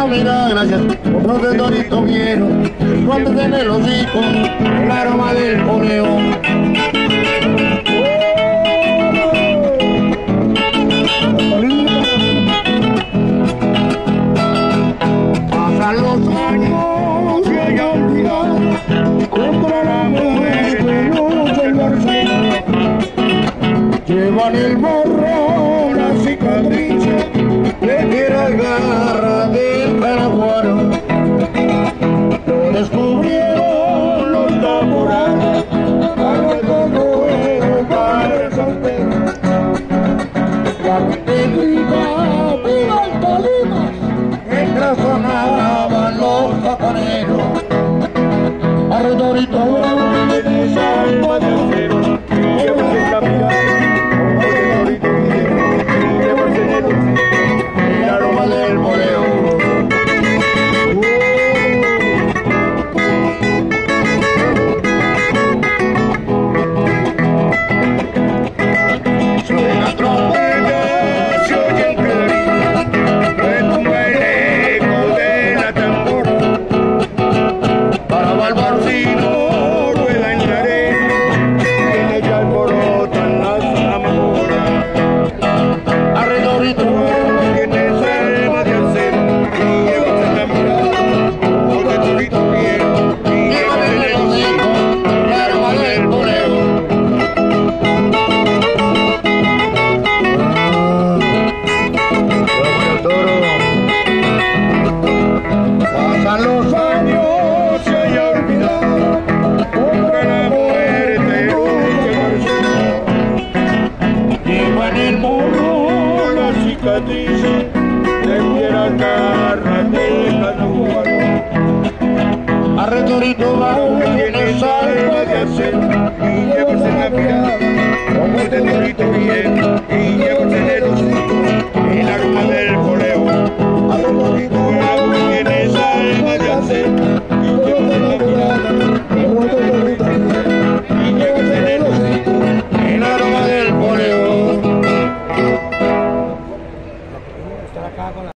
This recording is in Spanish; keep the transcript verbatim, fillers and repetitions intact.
mira, gracias, los de Torito viejo, cuando en el hocico, el aroma del conejo. Pasan los años y ella olvida contra la mujer que no se engarcía. Llevan el morro, la cicatriz, le tira garra del caraguaro. Lo descubrieron los laborales, para el conejo, para el soltero. La gente grita, ¡viva el Tolima! Mientras sonaban los papaneros. Arre Torito, tienes alma de acero, llévase la vida, arre Torito viejo, llévase el aroma del boleo. Suena trompeta, se oye el clarín, retumba el eco de la tambora. Para Valvarcino rueda en la arena, en ella alborotan las amapolas. Arre Torito, tienes alma de acero, y llévate la mirada, arre Torito viejo, y llévate el hocico, el aroma del boleo. Pasan los años y ella olvidado contra la muerte nunca marchó. Lleva en el morro la cicatriz de fieras garras del caraguaro. Arre Torito va, tienes alma de acero, y llévase la mirada como el de Torito viejo, y llévase el hocico, el aroma del